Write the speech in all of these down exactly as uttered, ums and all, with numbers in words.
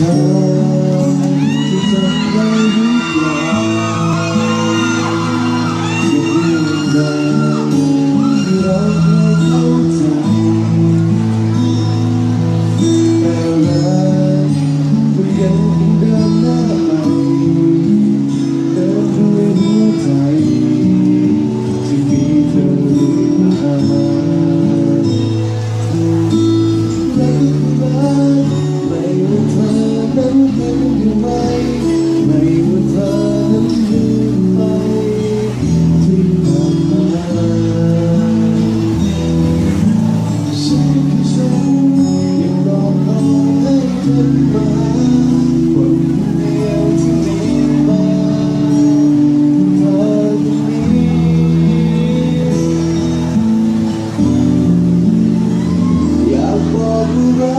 อจะจำได้หรือเปล่าเรื่องราวที่เราเคยเข้าใจแต่รักก็ยังคงเดินหน้าไปเดินด้วยหัวใจที่มีเธออยู่ข้างหน้านั้นเห็นอยู่ไหมไม่ว่าเธอนั้นลืมไปที่ผ่านมาฉันคือฉันยังรอคอยให้เธอมาคนเดียวที่มีมาเธอคนนี้อยากบอกว่า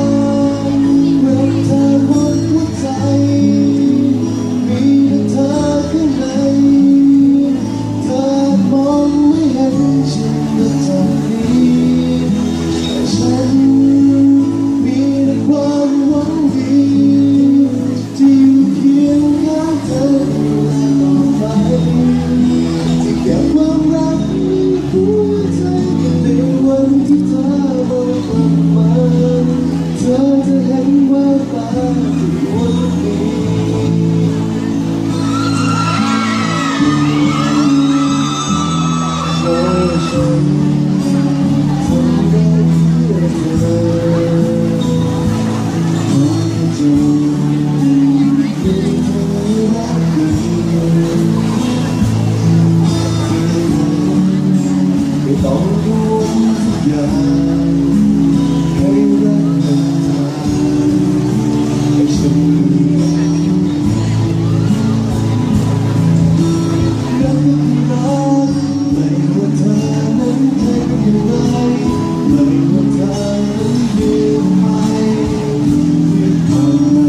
ต้องรวมทุกอย่างให้รักกันให้ฉันรักรักไม่ว่าเธอนั้นเธออยู่ไหนไม่ว่าเธอนั้นอยู่ไหมที่ผ่านมา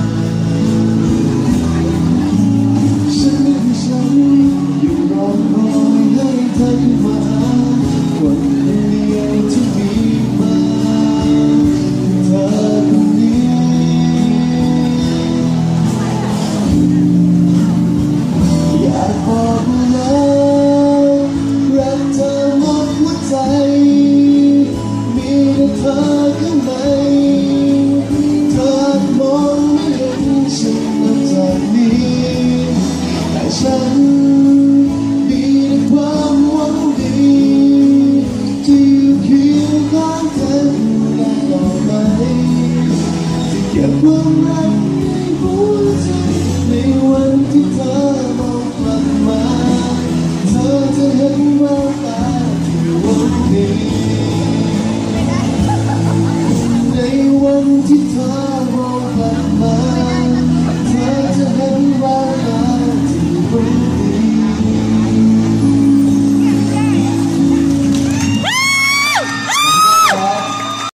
ฉันคือฉันอยู่รอคอยให้เธอมาคนเดียวที่มีมาเธอคนนี้อยากบอกแล้วรักเธอหมดหัวใจมีแต่เธอข้างในเธอมองไม่เห็นฉันนอกจากนี้แต่ฉันมีแต่ความหวังดีเก็บความรักในหัวใจในวันที่เธอ